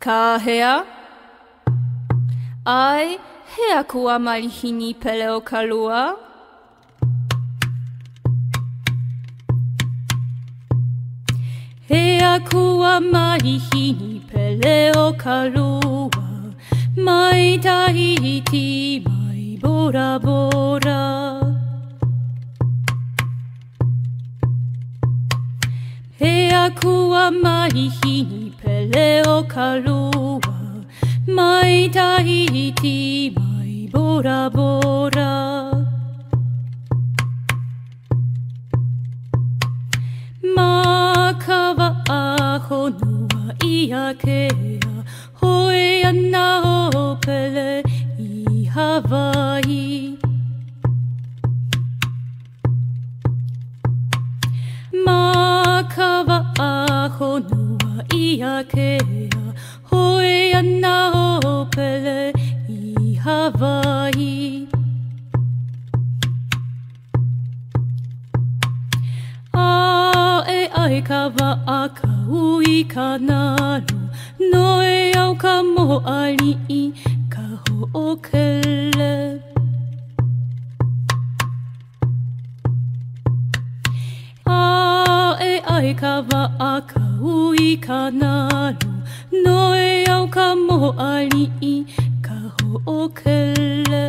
Ka hea? Ai, hea kua malihini pele o ka lua? Hea kua malihini pele o ka lua, mai Tahiti, mai Bora Bora. Hea kua malihini pele o ka lua, mai Tahiti, mai Bora Bora. Ma ka wa'a honua ia kea, hoe ana o pele i Hawaii. Ma ka wa'a honua ia kea, hoe ana o pele i Hawaii. Ai ka wa'a ka ui ka nalu, noe au ka mo'ali'i ka ho'okele. Ai ka wa'a ka ui ka nalu, noe au ka mo'ali'i ka ho'okele.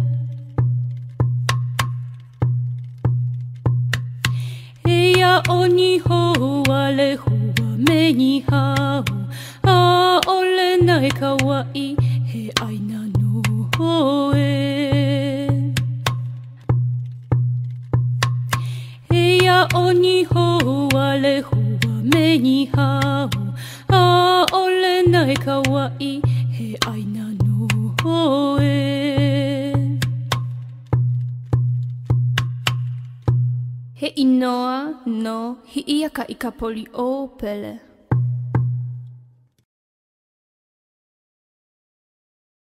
Eia o ni hoa le hua me ni hau, a ole nai ka wa'i he aina no hoe. Eia o ni hoa le hua me ni hau, a ole nai ka wa'i he aina no hoe. He inoa no hi'ia ka ikapoli o pele.